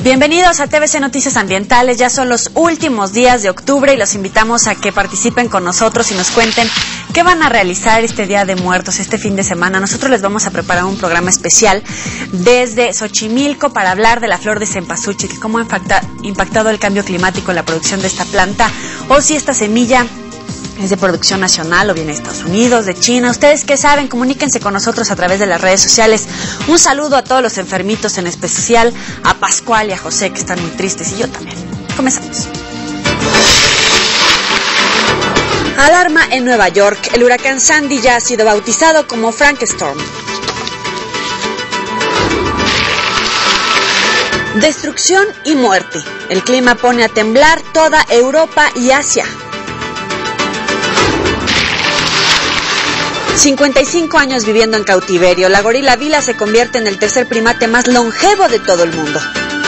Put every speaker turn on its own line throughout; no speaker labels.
Bienvenidos a TVC Noticias Ambientales. Ya son los últimos días de octubre y los invitamos a que participen con nosotros y nos cuenten qué van a realizar este Día de Muertos, este fin de semana. Nosotros les vamos a preparar un programa especial desde Xochimilco para hablar de la flor de cempasúchil, que cómo ha impactado el cambio climático en la producción de esta planta, o si esta semilla es de producción nacional o viene de Estados Unidos, de China. Ustedes qué saben, comuníquense con nosotros a través de las redes sociales. Un saludo a todos los enfermitos, en especial a Pascual y a José, que están muy tristes, y yo también. Comenzamos. Alarma en Nueva York. El huracán Sandy ya ha sido bautizado como Frank Storm. Destrucción y muerte. El clima pone a temblar toda Europa y Asia. 55 años viviendo en cautiverio, la gorila Vila se convierte en el tercer primate más longevo de todo el mundo.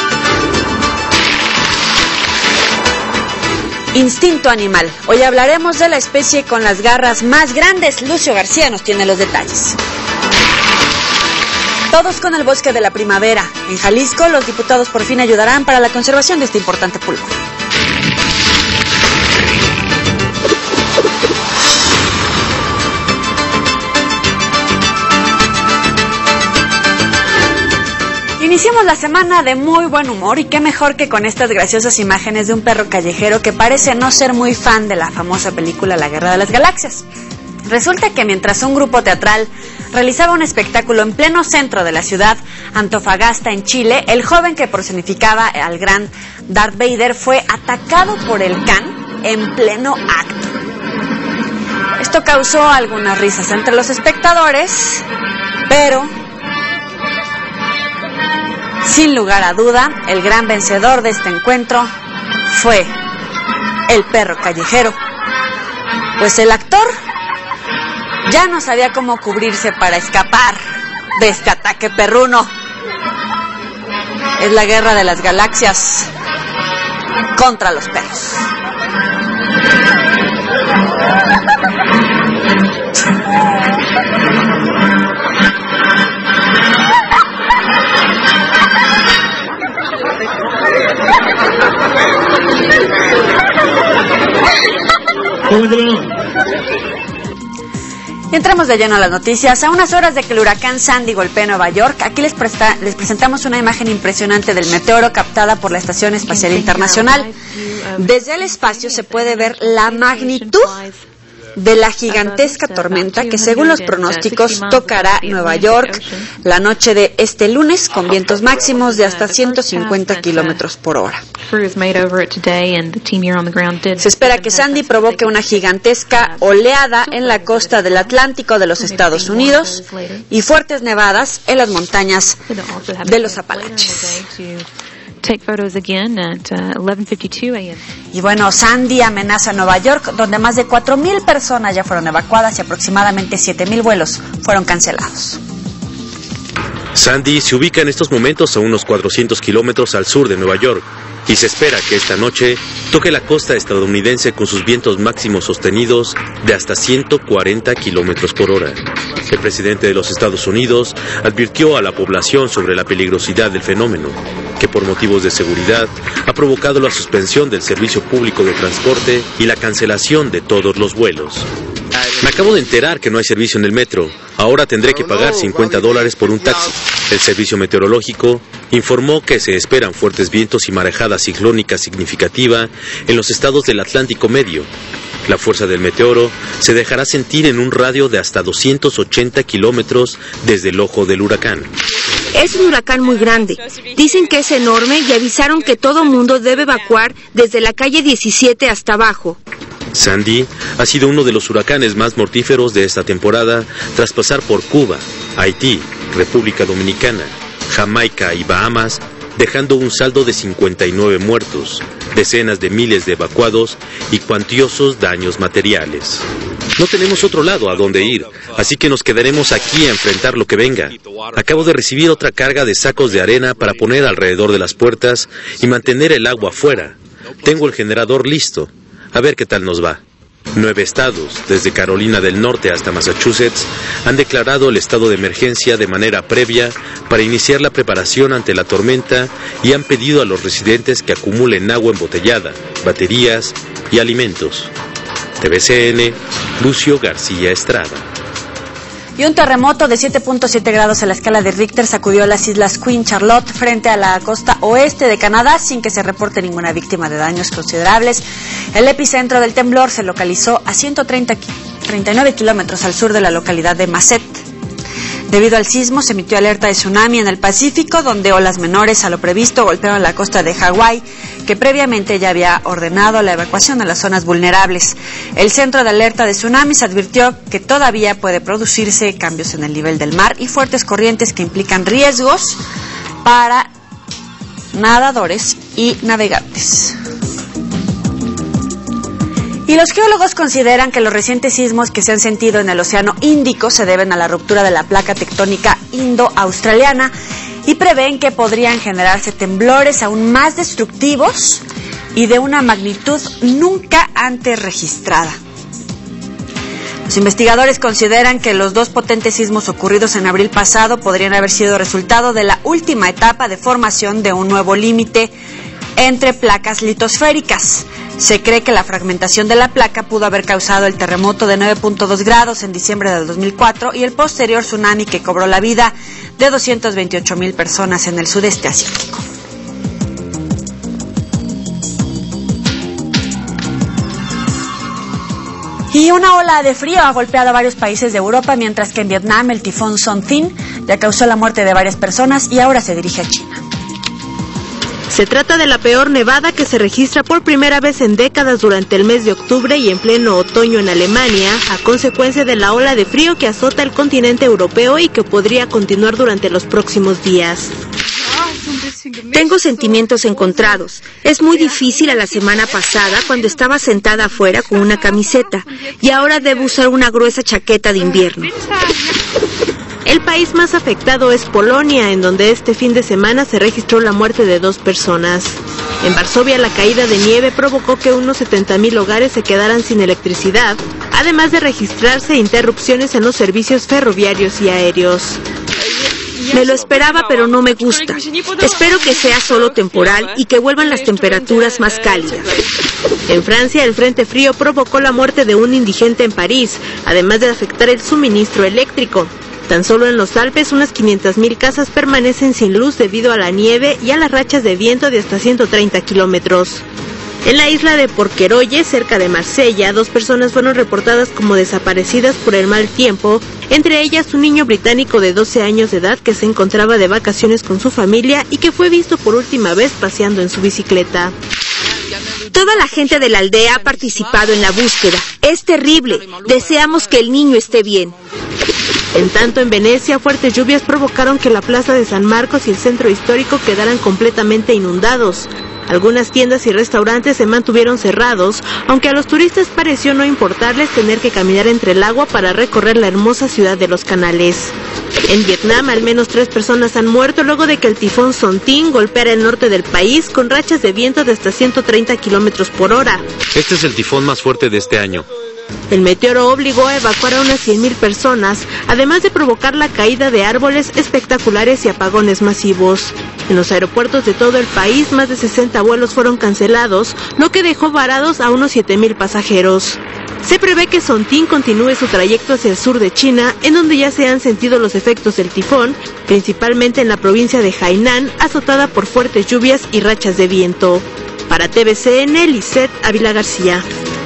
Instinto animal. Hoy hablaremos de la especie con las garras más grandes. Lucio García nos tiene los detalles. Todos con el bosque de la primavera. En Jalisco, los diputados por fin ayudarán para la conservación de este importante pulmón. Iniciamos la semana de muy buen humor y qué mejor que con estas graciosas imágenes de un perro callejero que parece no ser muy fan de la famosa película La Guerra de las Galaxias. Resulta que mientras un grupo teatral realizaba un espectáculo en pleno centro de la ciudad Antofagasta, en Chile, el joven que personificaba al gran Darth Vader fue atacado por el can en pleno acto. Esto causó algunas risas entre los espectadores, pero sin lugar a duda, el gran vencedor de este encuentro fue el perro callejero, pues el actor ya no sabía cómo cubrirse para escapar de este ataque perruno. Es la guerra de las galaxias contra los perros. Entramos de lleno a las noticias. A unas horas de que el huracán Sandy golpee Nueva York, aquí les presentamos una imagen impresionante del meteoro captada por la Estación Espacial Internacional. Desde el espacio se puede ver la magnitud de la gigantesca tormenta que, según los pronósticos, tocará Nueva York la noche de este lunes con vientos máximos de hasta 150 kilómetros por hora. Se espera que Sandy provoque una gigantesca oleada en la costa del Atlántico de los Estados Unidos y fuertes nevadas en las montañas de los Apalaches. Y bueno, Sandy amenaza a Nueva York, donde más de 4,000 personas ya fueron evacuadas y aproximadamente 7,000 vuelos fueron cancelados.
Sandy se ubica en estos momentos a unos 400 kilómetros al sur de Nueva York y se espera que esta noche toque la costa estadounidense con sus vientos máximos sostenidos de hasta 140 kilómetros por hora. El presidente de los Estados Unidos advirtió a la población sobre la peligrosidad del fenómeno, que por motivos de seguridad ha provocado la suspensión del servicio público de transporte y la cancelación de todos los vuelos. Me acabo de enterar que no hay servicio en el metro. Ahora tendré que pagar $50 por un taxi. El servicio meteorológico informó que se esperan fuertes vientos y marejada ciclónica significativa en los estados del Atlántico Medio. La fuerza del meteoro se dejará sentir en un radio de hasta 280 kilómetros desde el ojo del huracán.
Es un huracán muy grande. Dicen que es enorme y avisaron que todo mundo debe evacuar desde la calle 17 hasta abajo.
Sandy ha sido uno de los huracanes más mortíferos de esta temporada tras pasar por Cuba, Haití, República Dominicana, Jamaica y Bahamas, dejando un saldo de 59 muertos, decenas de miles de evacuados y cuantiosos daños materiales. No tenemos otro lado a donde ir, así que nos quedaremos aquí a enfrentar lo que venga. Acabo de recibir otra carga de sacos de arena para poner alrededor de las puertas y mantener el agua afuera. Tengo el generador listo. A ver qué tal nos va. 9 estados, desde Carolina del Norte hasta Massachusetts, han declarado el estado de emergencia de manera previa para iniciar la preparación ante la tormenta y han pedido a los residentes que acumulen agua embotellada, baterías y alimentos. TVCN, Lucio García Estrada.
Y un terremoto de 7.7 grados en la escala de Richter sacudió las islas Queen Charlotte frente a la costa oeste de Canadá sin que se reporte ninguna víctima de daños considerables. El epicentro del temblor se localizó a 139 kilómetros al sur de la localidad de Masset. Debido al sismo, se emitió alerta de tsunami en el Pacífico, donde olas menores a lo previsto golpearon la costa de Hawái, que previamente ya había ordenado la evacuación de las zonas vulnerables. El Centro de Alerta de Tsunamis advirtió que todavía puede producirse cambios en el nivel del mar y fuertes corrientes que implican riesgos para nadadores y navegantes. Y los geólogos consideran que los recientes sismos que se han sentido en el Océano Índico se deben a la ruptura de la placa tectónica indo-australiana y prevén que podrían generarse temblores aún más destructivos y de una magnitud nunca antes registrada. Los investigadores consideran que los 2 potentes sismos ocurridos en abril pasado podrían haber sido resultado de la última etapa de formación de un nuevo límite entre placas litosféricas. Se cree que la fragmentación de la placa pudo haber causado el terremoto de 9.2 grados en diciembre del 2004 y el posterior tsunami que cobró la vida de 228,000 personas en el sudeste asiático. Y una ola de frío ha golpeado a varios países de Europa, mientras que en Vietnam el tifón Son-Tin ya causó la muerte de varias personas y ahora se dirige a China.
Se trata de la peor nevada que se registra por primera vez en décadas durante el mes de octubre y en pleno otoño en Alemania, a consecuencia de la ola de frío que azota el continente europeo y que podría continuar durante los próximos días. Tengo sentimientos encontrados. Es muy difícil a la semana pasada cuando estaba sentada afuera con una camiseta y ahora debo usar una gruesa chaqueta de invierno. El país más afectado es Polonia, en donde este fin de semana se registró la muerte de 2 personas. En Varsovia, la caída de nieve provocó que unos 70,000 hogares se quedaran sin electricidad, además de registrarse interrupciones en los servicios ferroviarios y aéreos. Me lo esperaba, pero no me gusta. Espero que sea solo temporal y que vuelvan las temperaturas más cálidas. En Francia, el frente frío provocó la muerte de un indigente en París, además de afectar el suministro eléctrico. Tan solo en los Alpes, unas 500,000 casas permanecen sin luz debido a la nieve y a las rachas de viento de hasta 130 kilómetros. En la isla de Porquerolle, cerca de Marsella, 2 personas fueron reportadas como desaparecidas por el mal tiempo, entre ellas un niño británico de 12 años de edad que se encontraba de vacaciones con su familia y que fue visto por última vez paseando en su bicicleta. Toda la gente de la aldea ha participado en la búsqueda. Es terrible. Deseamos que el niño esté bien. En tanto, en Venecia, fuertes lluvias provocaron que la plaza de San Marcos y el centro histórico quedaran completamente inundados. Algunas tiendas y restaurantes se mantuvieron cerrados, aunque a los turistas pareció no importarles tener que caminar entre el agua para recorrer la hermosa ciudad de los canales. En Vietnam, al menos 3 personas han muerto luego de que el tifón Son-Tin golpeara el norte del país con rachas de viento de hasta 130 kilómetros por hora.
Este es el tifón más fuerte de este año.
El meteoro obligó a evacuar a unas 100,000 personas, además de provocar la caída de árboles espectaculares y apagones masivos. En los aeropuertos de todo el país, más de 60 vuelos fueron cancelados, lo que dejó varados a unos 7,000 pasajeros. Se prevé que Son-Tin continúe su trayecto hacia el sur de China, en donde ya se han sentido los efectos del tifón, principalmente en la provincia de Hainan, azotada por fuertes lluvias y rachas de viento. Para TVCN, Lisette Ávila García.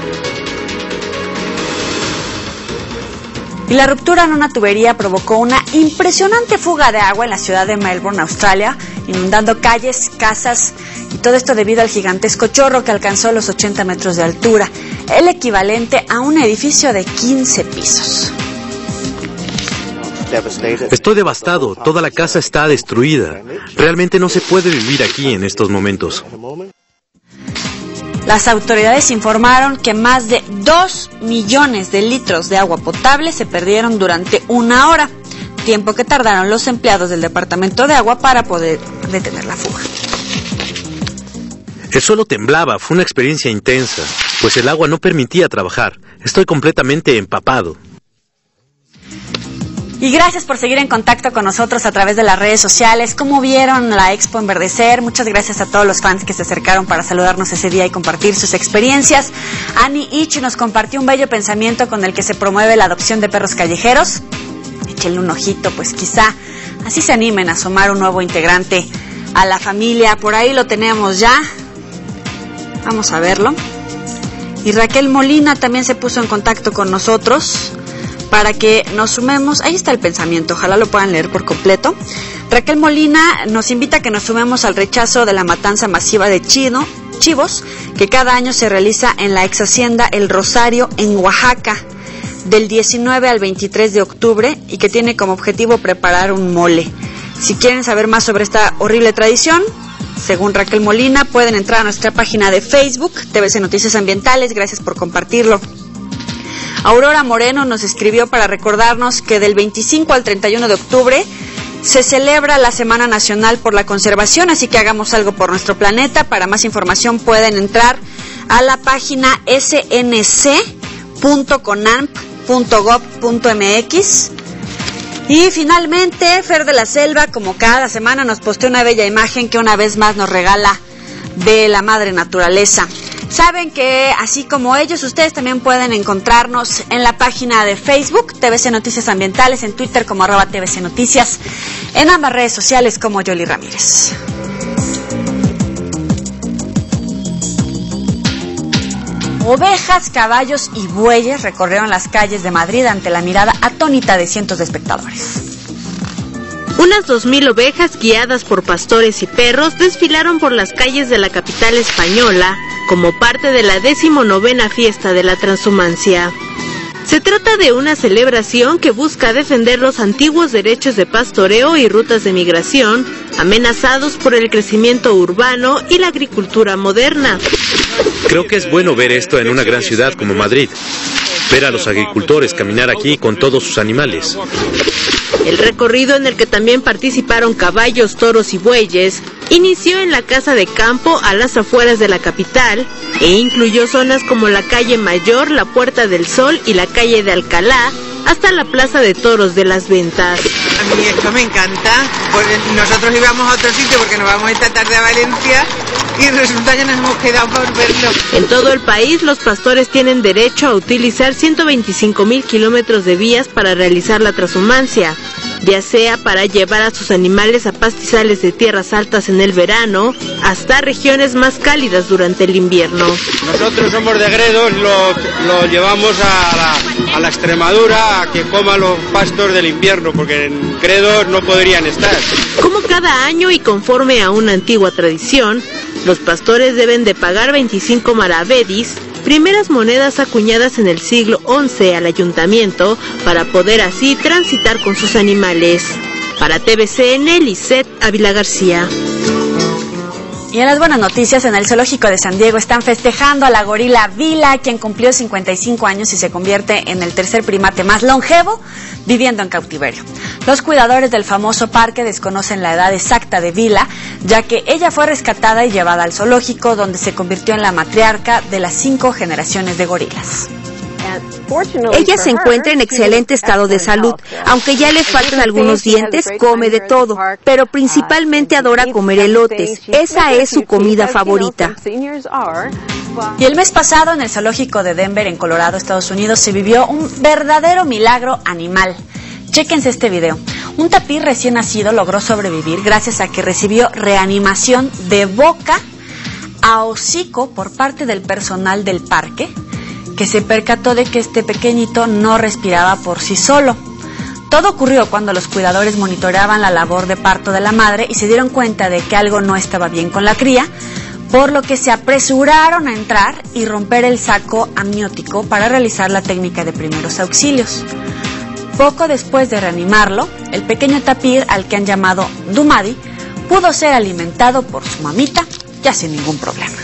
Y la ruptura en una tubería provocó una impresionante fuga de agua en la ciudad de Melbourne, Australia, inundando calles, casas, y todo esto debido al gigantesco chorro que alcanzó los 80 metros de altura, el equivalente a un edificio de 15 pisos.
Estoy devastado, toda la casa está destruida. Realmente no se puede vivir aquí en estos momentos.
Las autoridades informaron que más de 2 millones de litros de agua potable se perdieron durante 1 hora, tiempo que tardaron los empleados del Departamento de Agua para poder detener la fuga.
El suelo temblaba, fue una experiencia intensa, pues el agua no permitía trabajar. Estoy completamente empapado.
Y gracias por seguir en contacto con nosotros a través de las redes sociales. ¿Cómo vieron la Expo Enverdecer? Muchas gracias a todos los fans que se acercaron para saludarnos ese día y compartir sus experiencias. Annie Ich nos compartió un bello pensamiento con el que se promueve la adopción de perros callejeros. Échenle un ojito, pues quizá así se animen a sumar un nuevo integrante a la familia. Por ahí lo tenemos ya. Vamos a verlo. Y Raquel Molina también se puso en contacto con nosotros para que nos sumemos. Ahí está el pensamiento, ojalá lo puedan leer por completo. Raquel Molina nos invita a que nos sumemos al rechazo de la matanza masiva de chivos que cada año se realiza en la ex hacienda El Rosario en Oaxaca, del 19 al 23 de octubre, y que tiene como objetivo preparar un mole. Si quieren saber más sobre esta horrible tradición, según Raquel Molina, pueden entrar a nuestra página de Facebook, TVC Noticias Ambientales. Gracias por compartirlo. Aurora Moreno nos escribió para recordarnos que del 25 al 31 de octubre se celebra la Semana Nacional por la Conservación, así que hagamos algo por nuestro planeta. Para más información pueden entrar a la página snc.conamp.gov.mx. Y finalmente, Fer de la Selva, como cada semana, nos postea una bella imagen que una vez más nos regala de la madre naturaleza. Saben que, así como ellos, ustedes también pueden encontrarnos en la página de Facebook, TVC Noticias Ambientales, en Twitter como @TVC Noticias, en ambas redes sociales como Yoli Ramírez. Ovejas, caballos y bueyes recorrieron las calles de Madrid ante la mirada atónita de cientos de espectadores.
Unas 2,000 ovejas guiadas por pastores y perros desfilaron por las calles de la capital española como parte de la 19ª fiesta de la transhumancia. Se trata de una celebración que busca defender los antiguos derechos de pastoreo y rutas de migración, amenazados por el crecimiento urbano y la agricultura moderna.
Creo que es bueno ver esto en una gran ciudad como Madrid. Ver a los agricultores caminar aquí con todos sus animales.
El recorrido, en el que también participaron caballos, toros y bueyes, inició en la Casa de Campo a las afueras de la capital e incluyó zonas como la Calle Mayor, la Puerta del Sol y la Calle de Alcalá, hasta la Plaza de Toros de las Ventas.
A mí esto me encanta, porque nosotros íbamos a otro sitio porque nos vamos esta tarde a Valencia y resulta que nos hemos quedado por verlo.
En todo el país, los pastores tienen derecho a utilizar 125,000 kilómetros de vías para realizar la transhumancia, ya sea para llevar a sus animales a pastizales de tierras altas en el verano, hasta regiones más cálidas durante el invierno.
Nosotros somos de Gredos, lo llevamos a la Extremadura a que coman los pastos del invierno, porque en Gredos no podrían estar.
Como cada año y conforme a una antigua tradición, los pastores deben de pagar 25 maravedis, primeras monedas acuñadas en el siglo XI al ayuntamiento, para poder así transitar con sus animales. Para TVCN, Lisette Ávila García.
Y en las buenas noticias, en el Zoológico de San Diego están festejando a la gorila Vila, quien cumplió 55 años y se convierte en el tercer primate más longevo viviendo en cautiverio. Los cuidadores del famoso parque desconocen la edad exacta de Vila, ya que ella fue rescatada y llevada al zoológico, donde se convirtió en la matriarca de las 5 generaciones de gorilas.
Ella se encuentra en excelente estado de salud, aunque ya le faltan algunos dientes, come de todo, pero principalmente adora comer elotes. Esa es su comida favorita.
Y el mes pasado, en el zoológico de Denver, en Colorado, Estados Unidos, se vivió un verdadero milagro animal. Chéquense este video. Un tapir recién nacido logró sobrevivir gracias a que recibió reanimación de boca a hocico por parte del personal del parque, que se percató de que este pequeñito no respiraba por sí solo. Todo ocurrió cuando los cuidadores monitoreaban la labor de parto de la madre y se dieron cuenta de que algo no estaba bien con la cría, por lo que se apresuraron a entrar y romper el saco amniótico para realizar la técnica de primeros auxilios. Poco después de reanimarlo, el pequeño tapir, al que han llamado Dumadi, pudo ser alimentado por su mamita ya sin ningún problema.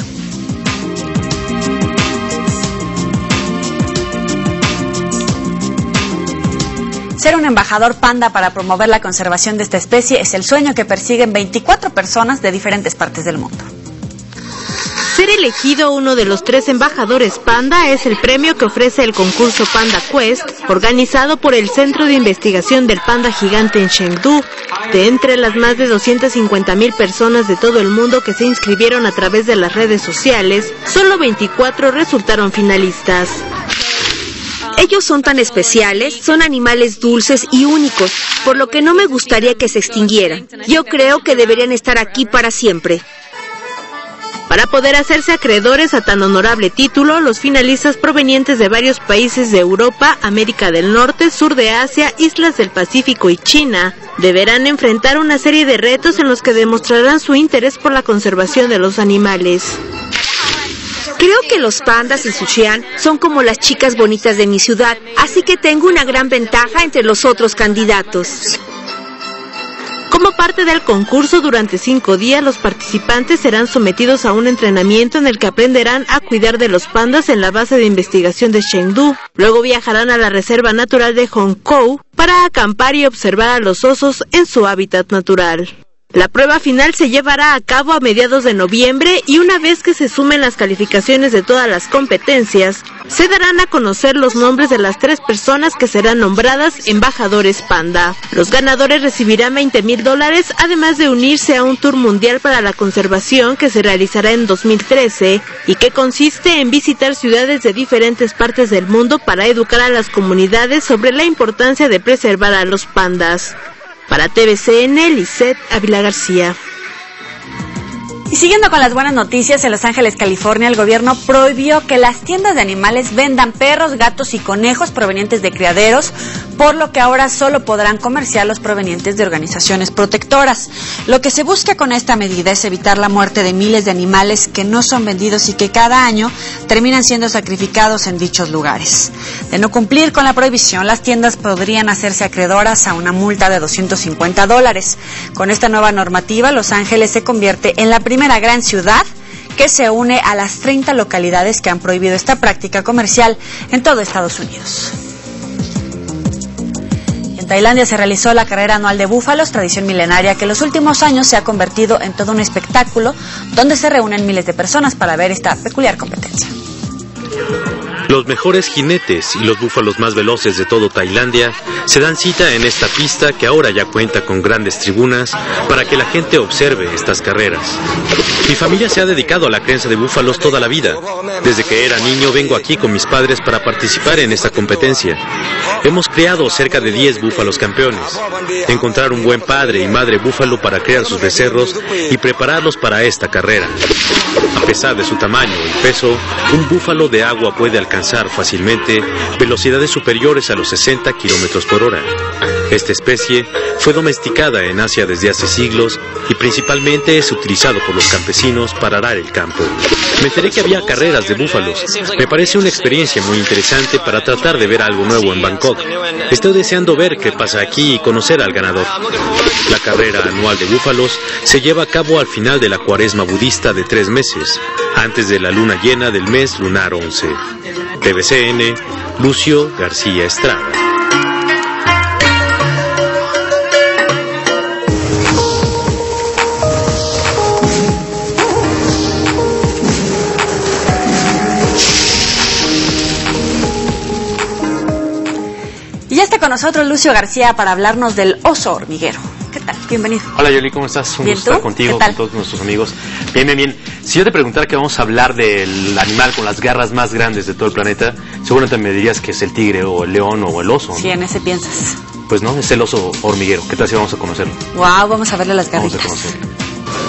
Ser un embajador panda para promover la conservación de esta especie es el sueño que persiguen 24 personas de diferentes partes del mundo.
Ser elegido uno de los 3 embajadores panda es el premio que ofrece el concurso Panda Quest, organizado por el Centro de Investigación del Panda Gigante en Chengdu. De entre las más de 250,000 personas de todo el mundo que se inscribieron a través de las redes sociales, solo 24 resultaron finalistas.
Ellos son tan especiales, son animales dulces y únicos, por lo que no me gustaría que se extinguieran. Yo creo que deberían estar aquí para siempre.
Para poder hacerse acreedores a tan honorable título, los finalistas provenientes de varios países de Europa, América del Norte, sur de Asia, islas del Pacífico y China, deberán enfrentar una serie de retos en los que demostrarán su interés por la conservación de los animales.
Creo que los pandas en Sichuan son como las chicas bonitas de mi ciudad, así que tengo una gran ventaja entre los otros candidatos.
Como parte del concurso, durante 5 días los participantes serán sometidos a un entrenamiento en el que aprenderán a cuidar de los pandas en la base de investigación de Chengdu. Luego viajarán a la Reserva Natural de Hongkou para acampar y observar a los osos en su hábitat natural. La prueba final se llevará a cabo a mediados de noviembre y una vez que se sumen las calificaciones de todas las competencias, se darán a conocer los nombres de las 3 personas que serán nombradas embajadores panda. Los ganadores recibirán $20,000, además de unirse a un tour mundial para la conservación que se realizará en 2013 y que consiste en visitar ciudades de diferentes partes del mundo para educar a las comunidades sobre la importancia de preservar a los pandas. Para TVCN, Lisette Ávila García.
Y siguiendo con las buenas noticias, en Los Ángeles, California, el gobierno prohibió que las tiendas de animales vendan perros, gatos y conejos provenientes de criaderos, por lo que ahora solo podrán comerciar los provenientes de organizaciones protectoras. Lo que se busca con esta medida es evitar la muerte de miles de animales que no son vendidos y que cada año terminan siendo sacrificados en dichos lugares. De no cumplir con la prohibición, las tiendas podrían hacerse acreedoras a una multa de $250. Con esta nueva normativa, Los Ángeles se convierte en la primera gran ciudad que se une a las 30 localidades que han prohibido esta práctica comercial en todo Estados Unidos. En Tailandia se realizó la carrera anual de búfalos, tradición milenaria que en los últimos años se ha convertido en todo un espectáculo donde se reúnen miles de personas para ver esta peculiar competencia.
Los mejores jinetes y los búfalos más veloces de todo Tailandia se dan cita en esta pista que ahora ya cuenta con grandes tribunas para que la gente observe estas carreras. Mi familia se ha dedicado a la crianza de búfalos toda la vida. Desde que era niño vengo aquí con mis padres para participar en esta competencia. Hemos criado cerca de 10 búfalos campeones. Encontrar un buen padre y madre búfalo para criar sus becerros y prepararlos para esta carrera. A pesar de su tamaño y peso, un búfalo de agua puede alcanzar fácilmente velocidades superiores a los 60 kilómetros por hora. Esta especie fue domesticada en Asia desde hace siglos y principalmente es utilizado por los campesinos para arar el campo. Me enteré que había carreras de búfalos. Me parece una experiencia muy interesante para tratar de ver algo nuevo en Bangkok. Estoy deseando ver qué pasa aquí y conocer al ganador. La carrera anual de búfalos se lleva a cabo al final de la cuaresma budista de 3 meses, antes de la luna llena del mes lunar 11. TVCN, Lucio García Estrada.
Y ya está con nosotros Lucio García para hablarnos del oso hormiguero. ¿Qué tal? Bienvenido.
Hola Yoli, ¿cómo estás? Un gusto estar contigo, con todos nuestros amigos. Bien. Si yo te preguntara que vamos a hablar del animal con las garras más grandes de todo el planeta, seguramente me dirías que es el tigre o el león o el oso, ¿no?
Sí, en ese piensas.
Pues no, es el oso hormiguero. ¿Qué tal si vamos a conocerlo?
Wow, vamos a verle las garritas.
Vamos a conocerlo.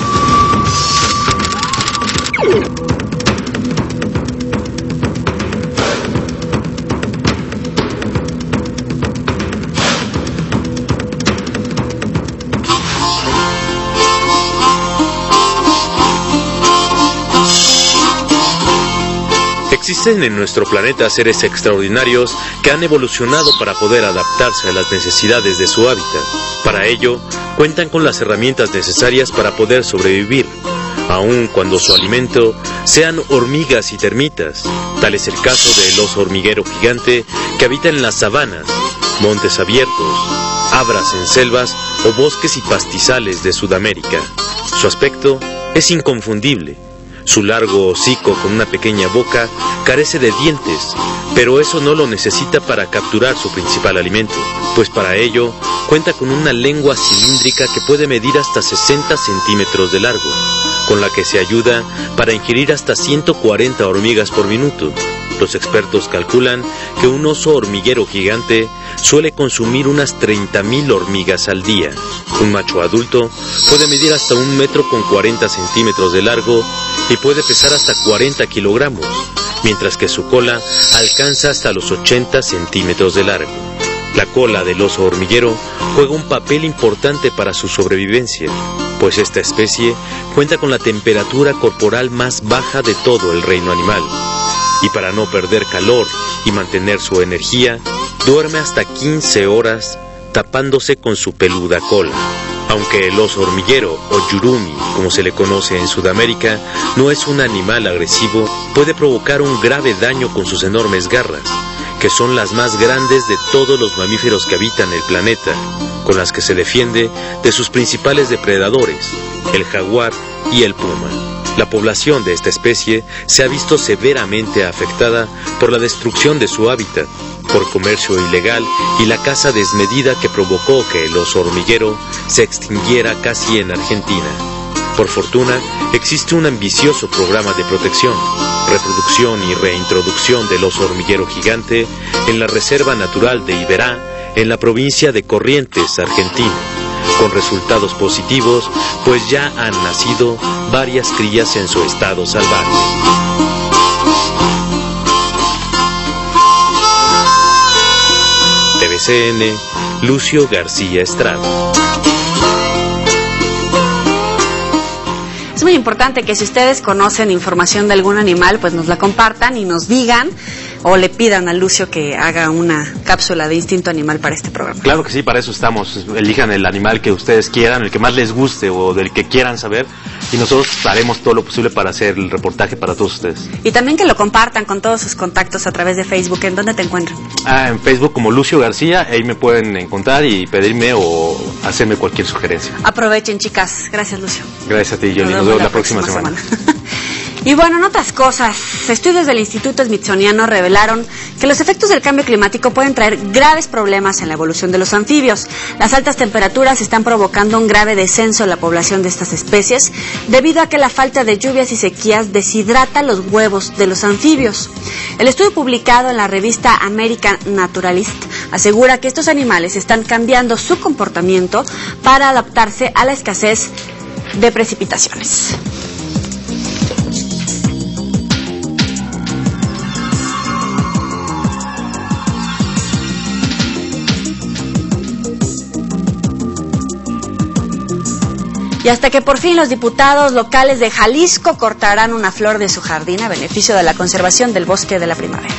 Existen en nuestro planeta seres extraordinarios que han evolucionado para poder adaptarse a las necesidades de su hábitat. Para ello, cuentan con las herramientas necesarias para poder sobrevivir, aun cuando su alimento sean hormigas y termitas. Tal es el caso del oso hormiguero gigante que habita en las sabanas, montes abiertos, abras en selvas o bosques y pastizales de Sudamérica. Su aspecto es inconfundible. Su largo hocico con una pequeña boca carece de dientes, pero eso no lo necesita para capturar su principal alimento, pues para ello cuenta con una lengua cilíndrica que puede medir hasta 60 centímetros de largo, con la que se ayuda para ingerir hasta 140 hormigas por minuto. Los expertos calculan que un oso hormiguero gigante suele consumir unas 30.000 hormigas al día. Un macho adulto puede medir hasta 1 metro con 40 centímetros de largo y puede pesar hasta 40 kilogramos, mientras que su cola alcanza hasta los 80 centímetros de largo. La cola del oso hormiguero juega un papel importante para su sobrevivencia, pues esta especie cuenta con la temperatura corporal más baja de todo el reino animal. Y para no perder calor y mantener su energía, duerme hasta 15 horas tapándose con su peluda cola. Aunque el oso hormiguero, o yurumi, como se le conoce en Sudamérica, no es un animal agresivo, puede provocar un grave daño con sus enormes garras, que son las más grandes de todos los mamíferos que habitan el planeta, con las que se defiende de sus principales depredadores, el jaguar y el puma. La población de esta especie se ha visto severamente afectada por la destrucción de su hábitat, por comercio ilegal y la caza desmedida que provocó que el oso hormiguero se extinguiera casi en Argentina. Por fortuna, existe un ambicioso programa de protección, reproducción y reintroducción del oso hormiguero gigante en la Reserva Natural de Iberá, en la provincia de Corrientes, Argentina, con resultados positivos, pues ya han nacido varias crías en su estado salvaje. TVCN, Lucio García Estrada.
Es muy importante que si ustedes conocen información de algún animal, pues nos la compartan y nos digan o le pidan a Lucio que haga una cápsula de instinto animal para este programa.
Claro que sí, para eso estamos. Elijan el animal que ustedes quieran, el que más les guste o del que quieran saber, y nosotros haremos todo lo posible para hacer el reportaje para todos ustedes.
Y también que lo compartan con todos sus contactos a través de Facebook. ¿En dónde te encuentran?
En Facebook como Lucio García, ahí me pueden encontrar y pedirme o hacerme cualquier sugerencia.
Aprovechen, chicas. Gracias, Lucio.
Gracias a ti, Yoli. Nos vemos la próxima semana.
Y bueno, en otras cosas, estudios del Instituto Smithsoniano revelaron que los efectos del cambio climático pueden traer graves problemas en la evolución de los anfibios. Las altas temperaturas están provocando un grave descenso en la población de estas especies, debido a que la falta de lluvias y sequías deshidrata los huevos de los anfibios. El estudio publicado en la revista American Naturalist asegura que estos animales están cambiando su comportamiento para adaptarse a la escasez de precipitaciones. Y hasta que por fin los diputados locales de Jalisco cortarán una flor de su jardín a beneficio de la conservación del bosque de la primavera.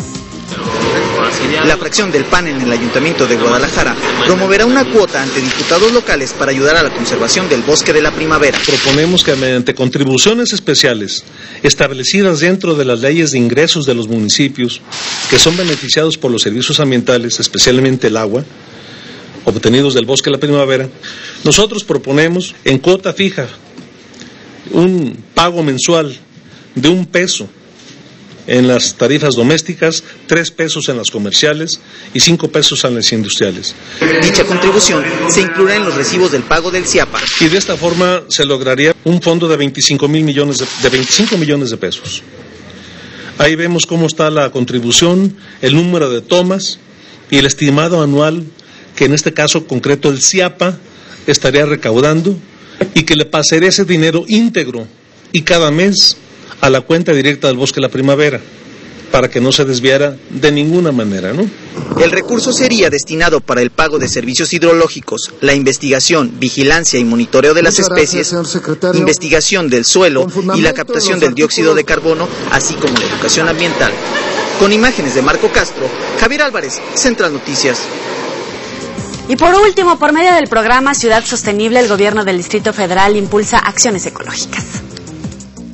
La fracción del PAN en el Ayuntamiento de Guadalajara promoverá una cuota ante diputados locales para ayudar a la conservación del bosque de la primavera.
Proponemos que mediante contribuciones especiales establecidas dentro de las leyes de ingresos de los municipios que son beneficiados por los servicios ambientales, especialmente el agua, obtenidos del bosque de la primavera, nosotros proponemos en cuota fija un pago mensual de $1 en las tarifas domésticas, 3 pesos en las comerciales y 5 pesos en las industriales.
Dicha contribución se incluirá en los recibos del pago del CIAPA.
Y de esta forma se lograría un fondo de 25 millones de pesos. Ahí vemos cómo está la contribución, el número de tomas y el estimado anual que en este caso concreto el CIAPA estaría recaudando y que le pasaría ese dinero íntegro y cada mes a la cuenta directa del bosque de la primavera, para que no se desviara de ninguna manera, ¿no?
El recurso sería destinado para el pago de servicios hidrológicos, la investigación, vigilancia y monitoreo de las especies, investigación del suelo y la captación del dióxido de carbono, así como la educación ambiental. Con imágenes de Marco Castro, Javier Álvarez, Central Noticias.
Y por último, por medio del programa Ciudad Sostenible, el gobierno del Distrito Federal impulsa acciones ecológicas.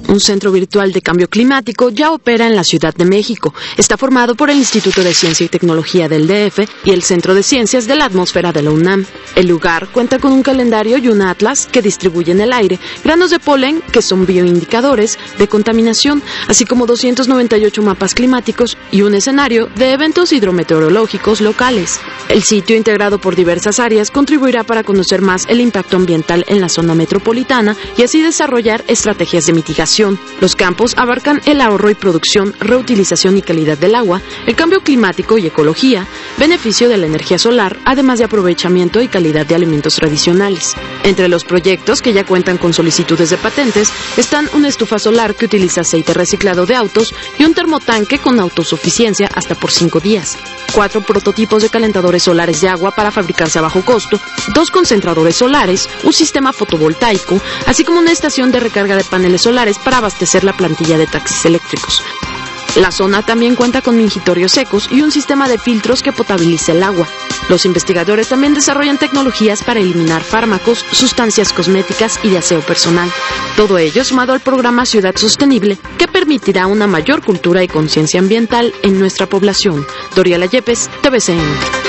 Un centro virtual de cambio climático ya opera en la Ciudad de México. Está formado por el Instituto de Ciencia y Tecnología del DF y el Centro de Ciencias de la Atmósfera de la UNAM. El lugar cuenta con un calendario y un atlas que distribuye en el aire granos de polen que son bioindicadores de contaminación, así como 298 mapas climáticos y un escenario de eventos hidrometeorológicos locales. El sitio, integrado por diversas áreas, contribuirá para conocer más el impacto ambiental en la zona metropolitana y así desarrollar estrategias de mitigación. Los campos abarcan el ahorro y producción, reutilización y calidad del agua, el cambio climático y ecología, beneficio de la energía solar, además de aprovechamiento y calidad de alimentos tradicionales. Entre los proyectos que ya cuentan con solicitudes de patentes están una estufa solar que utiliza aceite reciclado de autos y un termotanque con autosuficiencia hasta por 5 días. 4 prototipos de calentadores solares de agua para fabricarse a bajo costo, 2 concentradores solares, un sistema fotovoltaico, así como una estación de recarga de paneles solares para abastecer la plantilla de taxis eléctricos. La zona también cuenta con mingitorios secos y un sistema de filtros que potabiliza el agua. Los investigadores también desarrollan tecnologías para eliminar fármacos, sustancias cosméticas y de aseo personal. Todo ello sumado al programa Ciudad Sostenible, que permitirá una mayor cultura y conciencia ambiental en nuestra población. Doriela Yepes, TVCN.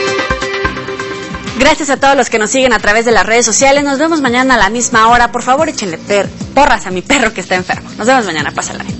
Gracias a todos los que nos siguen a través de las redes sociales. Nos vemos mañana a la misma hora. Por favor, échenle porras a mi perro que está enfermo. Nos vemos mañana. Pásala bien.